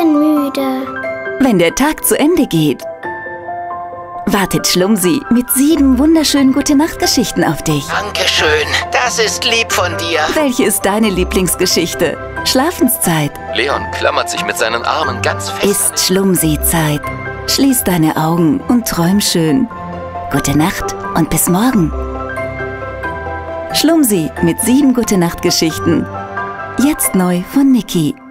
bin müde. Wenn der Tag zu Ende geht, wartet Schlumsi mit 7 wunderschönen Gute-Nacht-Geschichten auf dich. Dankeschön, das ist lieb von dir. Welche ist deine Lieblingsgeschichte? Schlafenszeit. Leon klammert sich mit seinen Armen ganz fest. Ist Schlumsi-Zeit. Schließ deine Augen und träum schön. Gute Nacht und bis morgen. Schlumsi mit 7 Gute-Nacht-Geschichten. Jetzt neu von Niki.